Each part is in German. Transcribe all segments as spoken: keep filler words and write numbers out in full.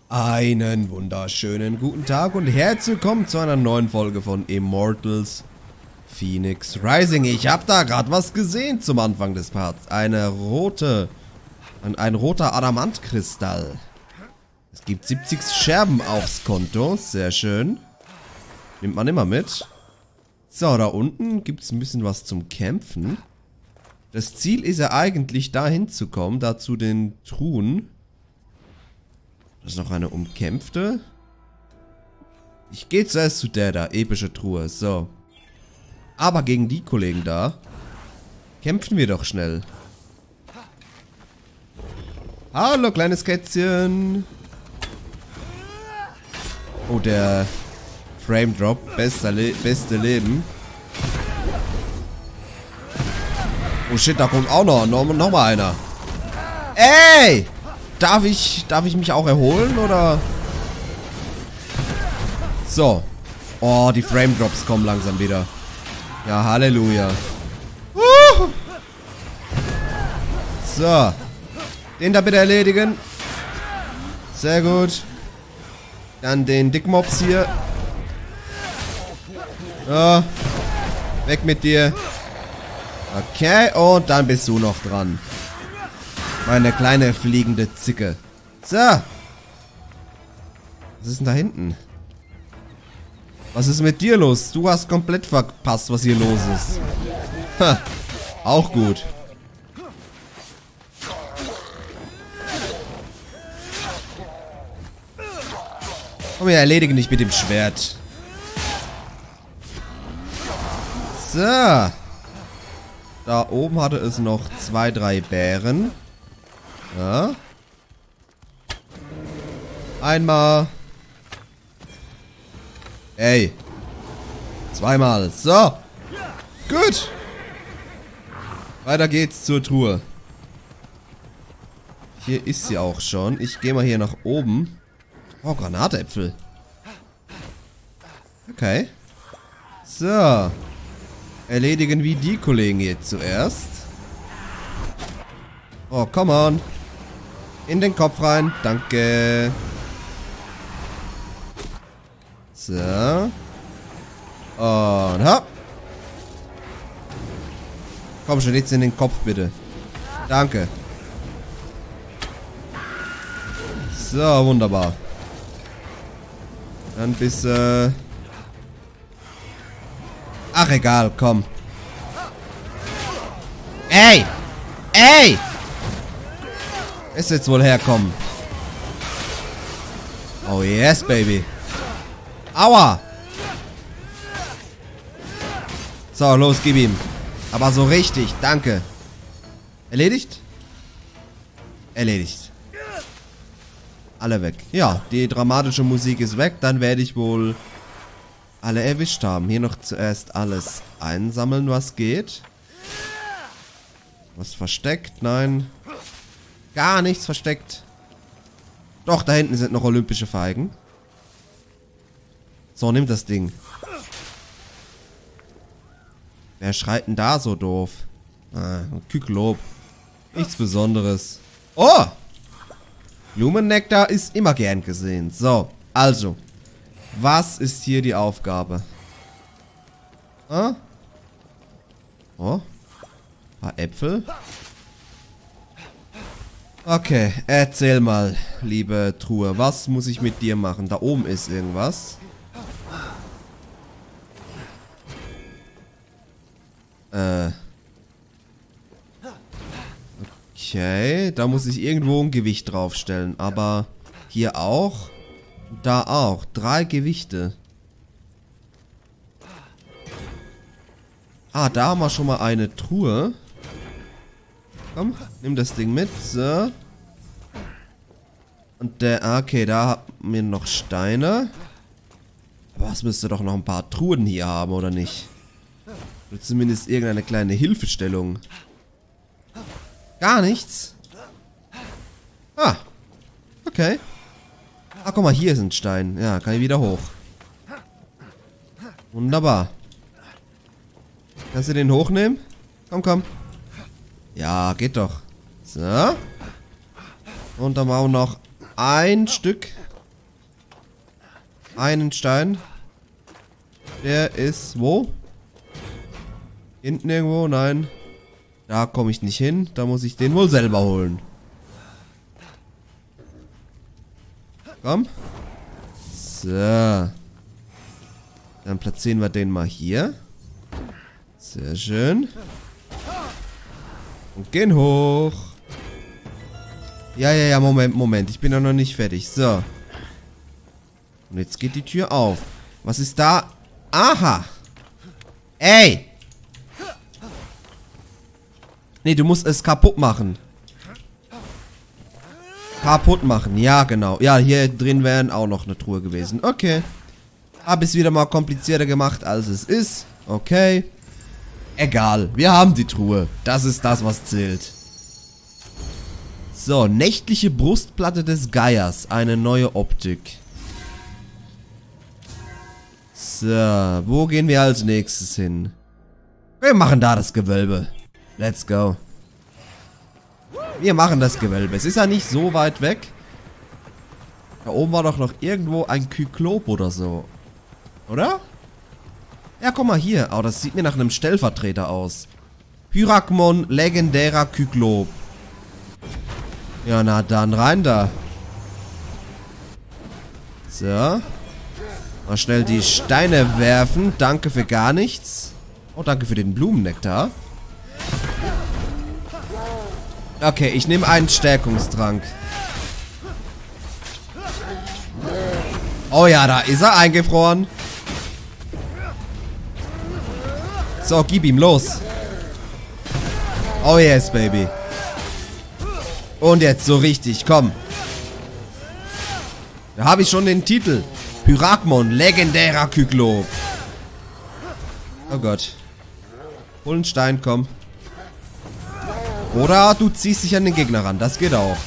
Einen wunderschönen guten Tag und herzlich willkommen zu einer neuen Folge von Immortals Fenyx Rising. Ich habe da gerade was gesehen zum Anfang des Parts. Eine rote, ein, ein roter Adamantkristall. Es gibt siebzig Scherben aufs Konto, sehr schön. Nimmt man immer mit. So, da unten gibt es ein bisschen was zum Kämpfen. Das Ziel ist ja eigentlich dahin zu kommen, da zu den Truhen. Das ist noch eine umkämpfte. Ich gehe zuerst zu der da, epische Truhe, so. Aber gegen die Kollegen da kämpfen wir doch schnell. Hallo, kleines Kätzchen. Oh, der Frame Drop, bester Le beste Leben. Oh shit, da kommt auch noch, noch, noch mal einer. Ey! Darf ich, darf ich mich auch erholen, oder? So. Oh, die Frame Drops kommen langsam wieder. Ja, Halleluja. Uh. So. Den da bitte erledigen. Sehr gut. Dann den Dickmops hier. So. Weg mit dir. Okay, und dann bist du noch dran. Meine kleine fliegende Zicke. So. Was ist denn da hinten? Was ist mit dir los? Du hast komplett verpasst, was hier los ist. Ha. Auch gut. Komm her, erledige dich mit dem Schwert. So. Da oben hatte es noch zwei, drei Bären. Ja. Einmal. Ey. Zweimal. So. Gut. Weiter geht's zur Truhe. Hier ist sie auch schon. Ich gehe mal hier nach oben. Oh, Granatäpfel. Okay. So. Erledigen wir die Kollegen jetzt zuerst. Oh, come on. In den Kopf rein. Danke. So. Und hopp. Komm schon, jetzt in den Kopf, bitte. Danke. So, wunderbar. Dann bis, äh... Ach, egal, komm. Ey! Ey! Ist jetzt wohl herkommen. Oh yes, baby. Aua! So, los, gib ihm. Aber so richtig, danke. Erledigt? Erledigt. Alle weg. Ja, die dramatische Musik ist weg. Dann werde ich wohl alle erwischt haben. Hier noch zuerst alles einsammeln, was geht. Was versteckt? Nein. Gar nichts versteckt. Doch, da hinten sind noch olympische Feigen. So, nimm das Ding. Wer schreit denn da so doof? Ah, Kyklop. Nichts Besonderes. Oh! Blumennektar ist immer gern gesehen. So, also. Was ist hier die Aufgabe? Ah? Oh. Ein paar Äpfel. Okay, erzähl mal, liebe Truhe. Was muss ich mit dir machen? Da oben ist irgendwas. Äh. Okay, da muss ich irgendwo ein Gewicht draufstellen. Aber hier auch. Da auch. Drei Gewichte. Ah, da haben wir schon mal eine Truhe. Komm, nimm das Ding mit. So. Und der, okay, da haben wir noch Steine. Aber es müsste doch noch ein paar Truhen hier haben, oder nicht? Oder zumindest irgendeine kleine Hilfestellung. Gar nichts. Ah. Okay. Ah, guck mal, hier ist ein Stein. Ja, kann ich wieder hoch. Wunderbar. Kannst du den hochnehmen? Komm, komm. Ja, geht doch. So. Und dann machen wir noch ein Stück einen Stein. Der ist wo? Hinten irgendwo? Nein. Da komme ich nicht hin. Da muss ich den wohl selber holen. Komm. So. Dann platzieren wir den mal hier. Sehr schön. Und gehen hoch. Ja, ja, ja, Moment, Moment. Ich bin ja noch nicht fertig. So. Und jetzt geht die Tür auf. Was ist da? Aha. Ey. Nee, du musst es kaputt machen. Kaputt machen, ja genau. Ja, hier drin wären auch noch eine Truhe gewesen. Okay. Hab es wieder mal komplizierter gemacht, als es ist. Okay. Egal, wir haben die Truhe. Das ist das, was zählt. So, nächtliche Brustplatte des Geiers. Eine neue Optik. So, wo gehen wir als nächstes hin? Wir machen da das Gewölbe. Let's go. Wir machen das Gewölbe. Es ist ja nicht so weit weg. Da oben war doch noch irgendwo ein Kyklop oder so. Oder? Ja, guck mal hier. Oh, das sieht mir nach einem Stellvertreter aus. Pyrakmon, legendärer Kyklop. Ja, na dann rein da. So. Mal schnell die Steine werfen. Danke für gar nichts. Oh, danke für den Blumennektar. Okay, ich nehme einen Stärkungstrank. Oh ja, da ist er eingefroren. So, gib ihm los. Oh yes, baby. Und jetzt so richtig, komm. Da habe ich schon den Titel. Pyrakmon, legendärer Kyklop. Oh Gott. Hol einen Stein, komm. Oder du ziehst dich an den Gegner ran. Das geht auch.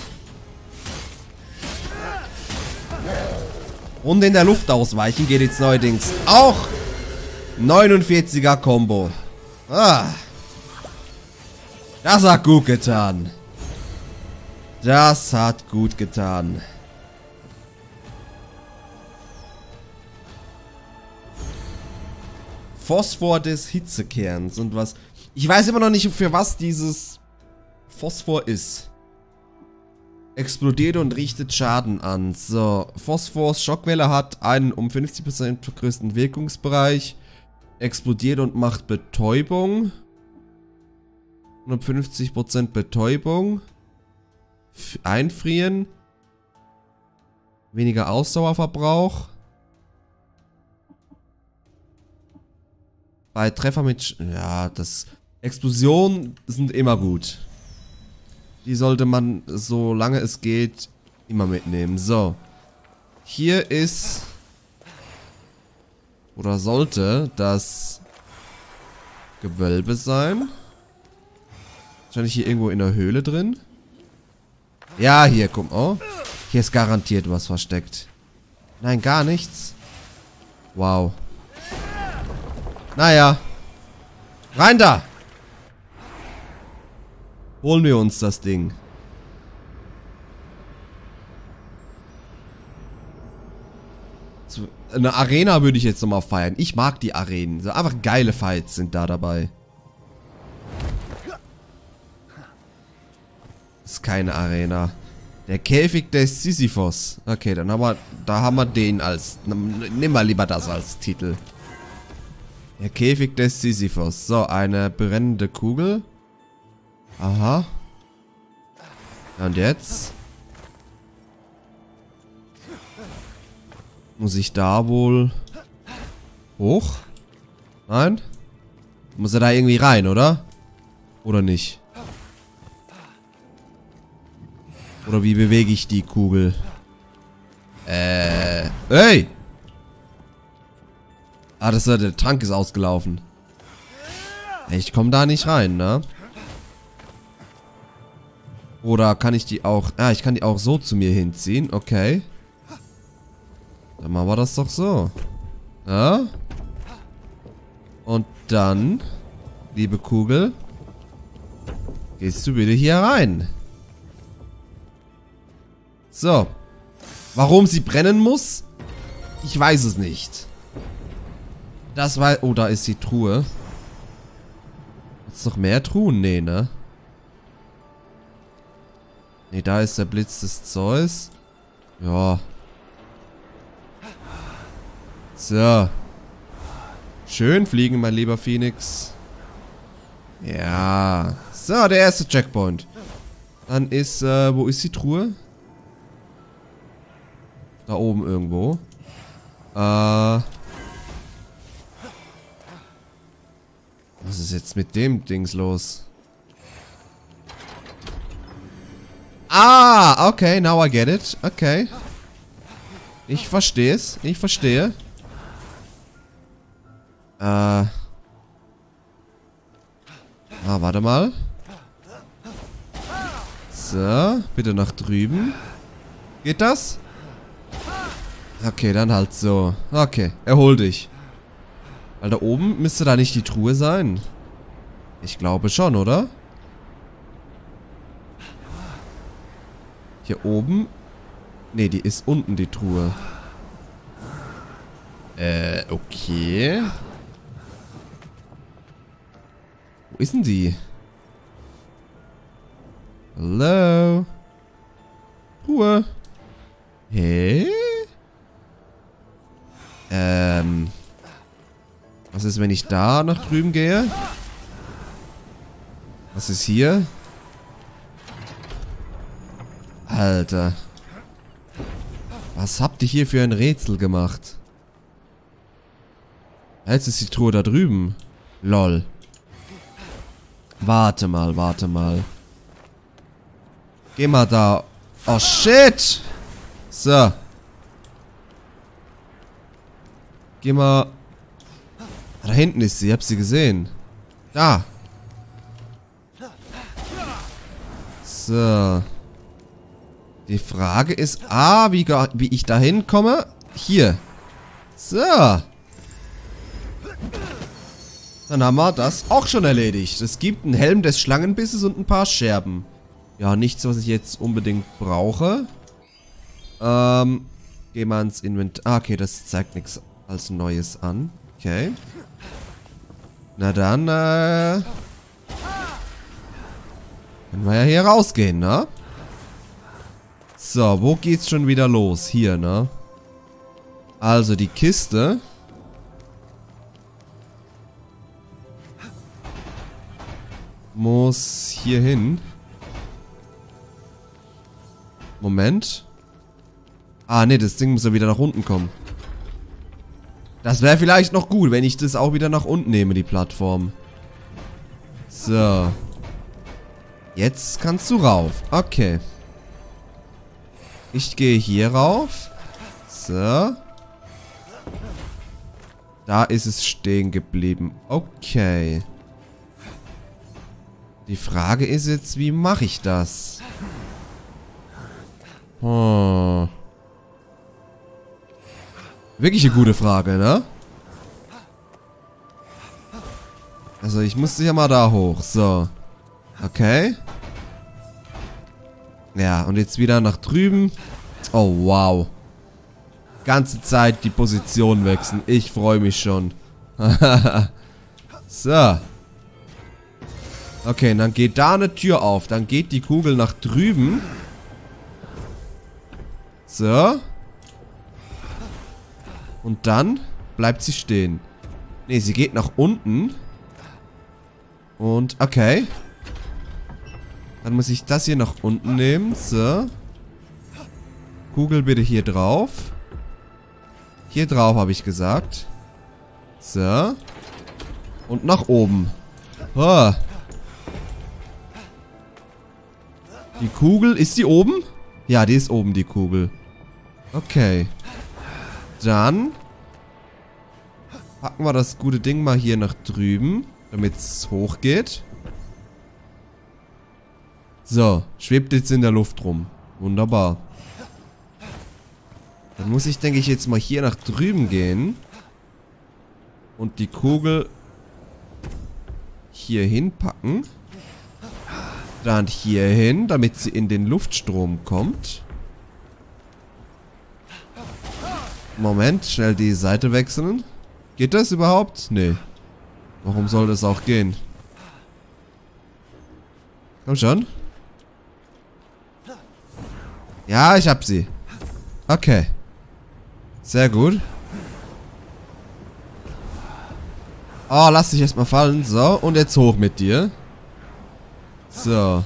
Und in der Luft ausweichen geht jetzt neuerdings auch. neunundvierziger Combo. Ah. Das hat gut getan. Das hat gut getan. Phosphor des Hitzekerns und was... Ich weiß immer noch nicht, für was dieses Phosphor ist. Explodiert und richtet Schaden an. So, Phosphors Schockwelle hat einen um fünfzig Prozent vergrößerten Wirkungsbereich. Explodiert und macht Betäubung. Und um fünfzig Prozent Betäubung. F- Einfrieren. Weniger Ausdauerverbrauch. Bei Treffer mit... Sch ja, das... Explosionen sind immer gut. Die sollte man, solange es geht, immer mitnehmen. So. Hier ist... Oder sollte das Gewölbe sein. Wahrscheinlich hier irgendwo in der Höhle drin. Ja, hier, guck mal. Oh. Hier ist garantiert was versteckt. Nein, gar nichts. Wow. Naja. Rein da! Holen wir uns das Ding. Eine Arena würde ich jetzt nochmal feiern. Ich mag die Arenen. So einfach geile Fights sind da dabei. Ist keine Arena. Der Käfig des Sisyphos. Okay, dann haben wir, da haben wir den als, nimm mal lieber das als Titel. Der Käfig des Sisyphos. So, eine brennende Kugel. Aha. Und jetzt? Muss ich da wohl hoch? Nein? Muss er da irgendwie rein, oder? Oder nicht? Oder wie bewege ich die Kugel? Äh. Hey! Ah, das ist, der Trank ist ausgelaufen. Ich komme da nicht rein, ne? Oder kann ich die auch... Ah, ich kann die auch so zu mir hinziehen. Okay. Dann machen wir das doch so. Ja? Und dann, liebe Kugel, gehst du bitte hier rein. So. Warum sie brennen muss? Ich weiß es nicht. Das war... Oh, da ist die Truhe. Gibt's noch mehr Truhen? Nee, ne? Nee, da ist der Blitz des Zeus. Ja. So. Schön fliegen, mein lieber Phoenix. Ja. So, der erste Checkpoint. Dann ist, äh, wo ist die Truhe? Da oben irgendwo. Äh. Was ist jetzt mit dem Dings los? Ah, okay, now I get it. Okay. Ich verstehe es. Ich verstehe. Äh. Ah, warte mal. So, bitte nach drüben. Geht das? Okay, dann halt so. Okay, erhol dich. Weil da oben müsste da nicht die Truhe sein. Ich glaube schon, oder? Hier oben. Ne, die ist unten, die Truhe. Äh, okay. Wo ist denn die? Hallo? Ruhe. Hä? Ähm. Was ist, wenn ich da nach drüben gehe? Was ist hier? Alter. Was habt ihr hier für ein Rätsel gemacht? Jetzt ist die Truhe da drüben. Lol. Warte mal, warte mal. Geh mal da. Oh, shit. So. Geh mal. Da hinten ist sie. Ich hab sie gesehen. Da. So. Die Frage ist, ah, wie, wie ich da hinkomme. Hier. So. Dann haben wir das auch schon erledigt. Es gibt einen Helm des Schlangenbisses und ein paar Scherben. Ja, nichts, was ich jetzt unbedingt brauche. Ähm, gehen wir ins Inventar. Ah, okay, das zeigt nichts als Neues an. Okay. Na dann, äh... können wir ja hier rausgehen, ne? So, wo geht's schon wieder los? Hier, ne? Also, die Kiste... muss hier hin. Moment. Ah, ne, das Ding muss ja wieder nach unten kommen. Das wäre vielleicht noch gut, wenn ich das auch wieder nach unten nehme, die Plattform. So. Jetzt kannst du rauf. Okay. Ich gehe hier rauf. So. Da ist es stehen geblieben. Okay. Die Frage ist jetzt, wie mache ich das? Oh. Wirklich eine gute Frage, ne? Also ich musste ja mal da hoch. So. Okay. Ja, und jetzt wieder nach drüben. Oh, wow. Ganze Zeit die Position wechseln. Ich freue mich schon. So. Okay, und dann geht da eine Tür auf. Dann geht die Kugel nach drüben. So. Und dann bleibt sie stehen. Ne, sie geht nach unten. Und, okay. Dann muss ich das hier nach unten nehmen. So. Kugel bitte hier drauf. Hier drauf, habe ich gesagt. So. Und nach oben. Oh. Die Kugel, ist die oben? Ja, die ist oben, die Kugel. Okay. Dann packen wir das gute Ding mal hier nach drüben, damit es hochgeht. So, schwebt jetzt in der Luft rum. Wunderbar. Dann muss ich, denke ich, jetzt mal hier nach drüben gehen. Und die Kugel hier hinpacken. Dann hier hin, damit sie in den Luftstrom kommt. Moment, schnell die Seite wechseln. Geht das überhaupt? Nee. Warum soll das auch gehen? Komm schon. Ja, ich hab sie. Okay. Sehr gut. Oh, lass dich erstmal fallen. So, und jetzt hoch mit dir. So.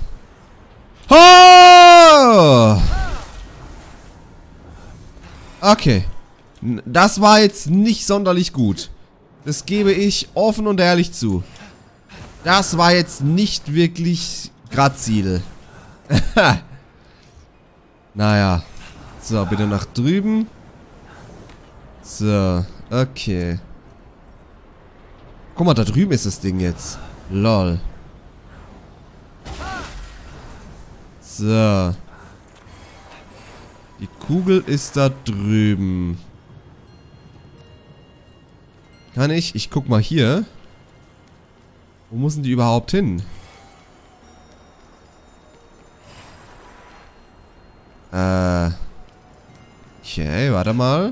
Oh! Okay. Das war jetzt nicht sonderlich gut. Das gebe ich offen und ehrlich zu. Das war jetzt nicht wirklich grazil. Naja. So, bitte nach drüben. So, okay. Guck mal, da drüben ist das Ding jetzt. Lol. So. Die Kugel ist da drüben. Kann ich? Ich guck mal hier. Wo müssen die überhaupt hin? Äh. Okay, warte mal.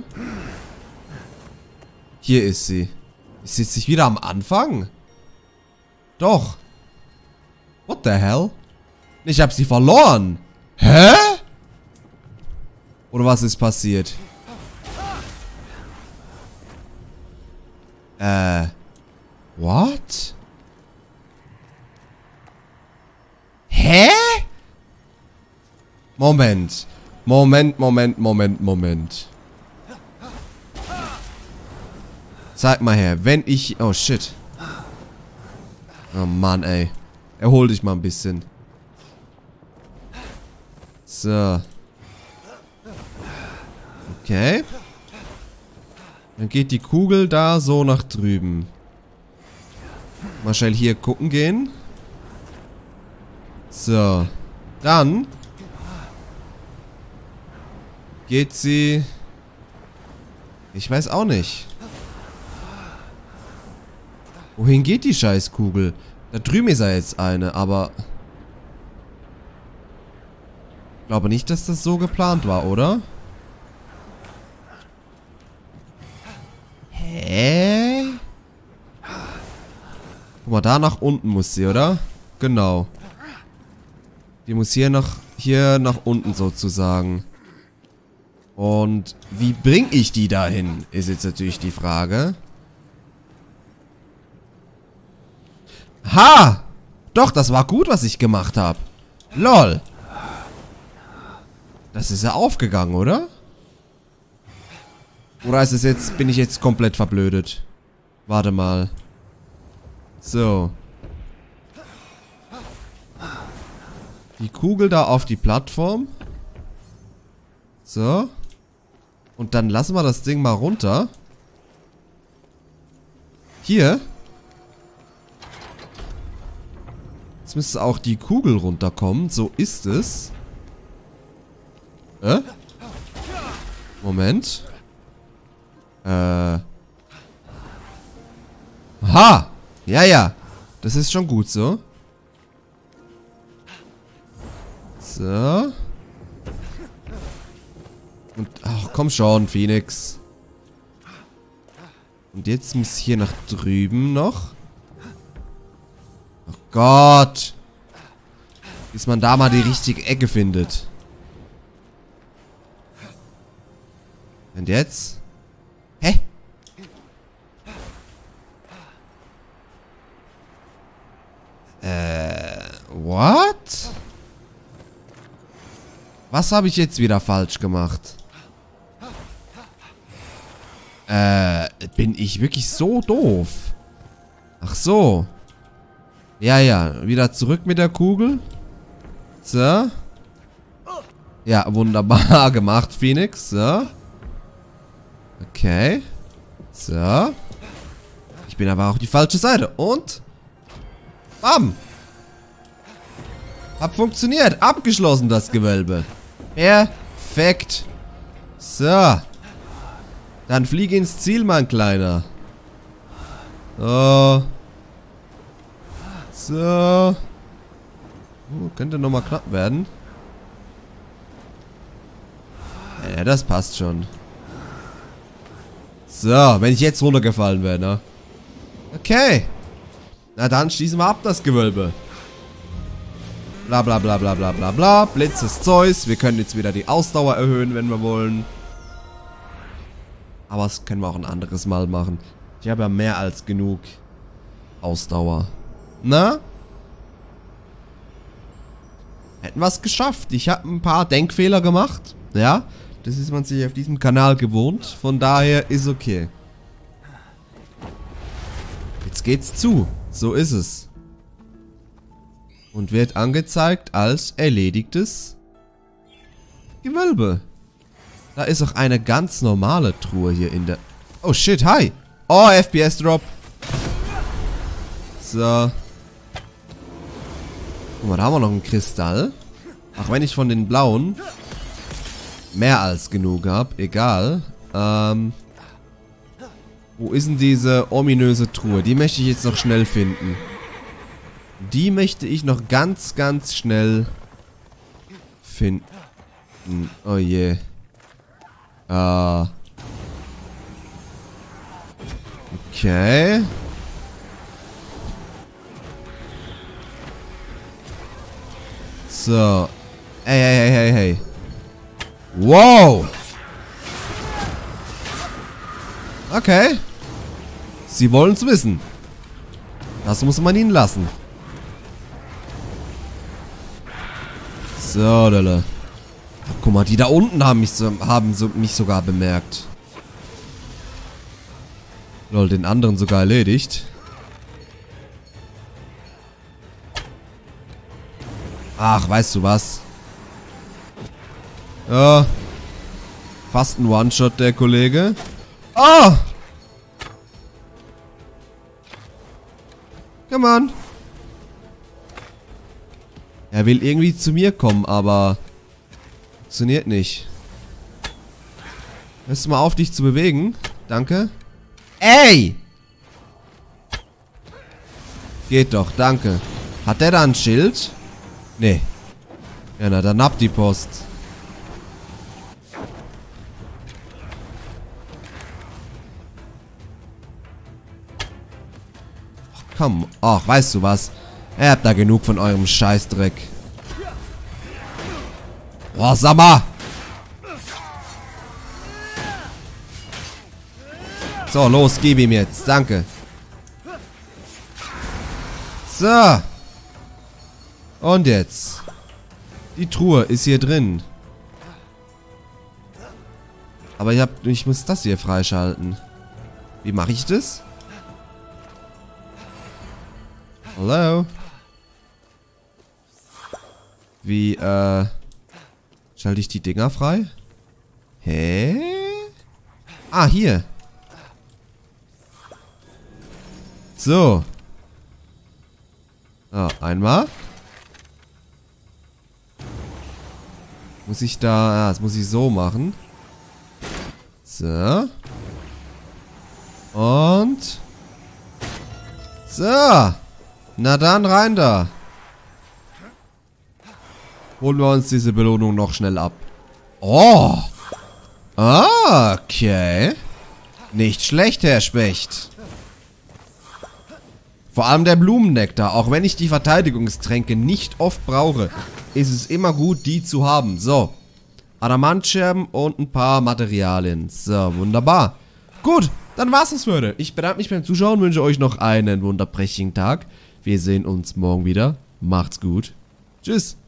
Hier ist sie. Ist jetzt nicht wieder am Anfang? Doch. What the hell? Ich hab sie verloren. Hä? Oder was ist passiert? Äh. What? Hä? Moment. Moment, Moment, Moment, Moment. Zeig mal her, wenn ich... Oh, shit. Oh, Mann, ey. Erhol dich mal ein bisschen. So. Okay. Dann geht die Kugel da so nach drüben. Mal schnell hier gucken gehen. So. Dann geht sie... Ich weiß auch nicht. Wohin geht die Scheißkugel? Da drüben ist ja jetzt eine, aber... Ich glaube nicht, dass das so geplant war, oder? Hä? Guck mal, da nach unten muss sie, oder? Genau. Die muss hier nach, hier nach unten sozusagen. Und wie bringe ich die dahin, ist jetzt natürlich die Frage. Ha! Doch, das war gut, was ich gemacht habe. Lol. Das ist ja aufgegangen, oder? Oder ist es jetzt, bin ich jetzt komplett verblödet? Warte mal. So. Die Kugel da auf die Plattform. So. Und dann lassen wir das Ding mal runter. Hier. Jetzt müsste auch die Kugel runterkommen. So ist es. Äh? Moment. Äh. Ha! Ja, ja. Das ist schon gut so. So. Und, ach, komm schon, Phoenix. Und jetzt muss hier nach drüben noch. Oh Gott. Bis man da mal die richtige Ecke findet. Und jetzt? Hä? Äh, what? Was habe ich jetzt wieder falsch gemacht? Äh, bin ich wirklich so doof? Ach so. Ja, ja, wieder zurück mit der Kugel. So. Ja, wunderbar gemacht, Phoenix. So. Okay. So. Ich bin aber auch die falsche Seite. Und? Bam. Hab funktioniert. Abgeschlossen, das Gewölbe. Perfekt. So. Dann fliege ins Ziel, mein Kleiner. So. So. Oh, könnte nochmal knapp werden. Ja, das passt schon. So, wenn ich jetzt runtergefallen wäre, ne? Okay. Na dann schließen wir ab das Gewölbe. Bla bla bla bla bla bla bla. Blitz ist Zeus. Wir können jetzt wieder die Ausdauer erhöhen, wenn wir wollen. Aber das können wir auch ein anderes Mal machen. Ich habe ja mehr als genug Ausdauer. Na? Hätten wir es geschafft. Ich habe ein paar Denkfehler gemacht. Ja? Das ist man sich auf diesem Kanal gewohnt. Von daher ist okay. Jetzt geht's zu. So ist es. Und wird angezeigt als erledigtes Gewölbe. Da ist auch eine ganz normale Truhe hier in der... Oh shit, hi. Oh, F P S-Drop. So. Guck mal, da haben wir noch einen Kristall. Auch wenn ich von den blauen mehr als genug habe. Egal. Ähm... Wo ist denn diese ominöse Truhe? Die möchte ich jetzt noch schnell finden. Die möchte ich noch ganz, ganz schnell finden. Oh je. Ah. Okay. So. Hey, hey, hey, hey, hey. Wow. Okay. Sie wollen es wissen. Das muss man ihnen lassen. So, Lille. Guck mal, die da unten haben mich, so, haben so, mich sogar bemerkt. Lol, den anderen sogar erledigt. Ach, weißt du was? Ja. Fast ein One-Shot, der Kollege. Oh! Come on. Er will irgendwie zu mir kommen, aber funktioniert nicht. Hörst du mal auf, dich zu bewegen? Danke. Ey! Geht doch, danke. Hat der da ein Schild? Nee. Ja, na, dann ab die Post. Komm, ach, weißt du was? Ihr habt da genug von eurem Scheißdreck. Boah, sag mal! So, los, gib ihm jetzt. Danke. So. Und jetzt. Die Truhe ist hier drin. Aber ich, hab, ich muss das hier freischalten. Wie mache ich das? Hallo? Wie, äh... schalte ich die Dinger frei? Hä? Ah, hier. So. Ah, einmal. Muss ich da... Ja, das muss ich so machen. So. Und... So. Na dann, rein da. Holen wir uns diese Belohnung noch schnell ab. Oh. Okay. Nicht schlecht, Herr Specht. Vor allem der Blumennektar. Auch wenn ich die Verteidigungstränke nicht oft brauche, ist es immer gut, die zu haben. So. Adamantsscherben und ein paar Materialien. So, wunderbar. Gut, dann war's das für heute. Ich bedanke mich beim Zuschauen, wünsche euch noch einen wunderprächtigen Tag. Wir sehen uns morgen wieder. Macht's gut. Tschüss.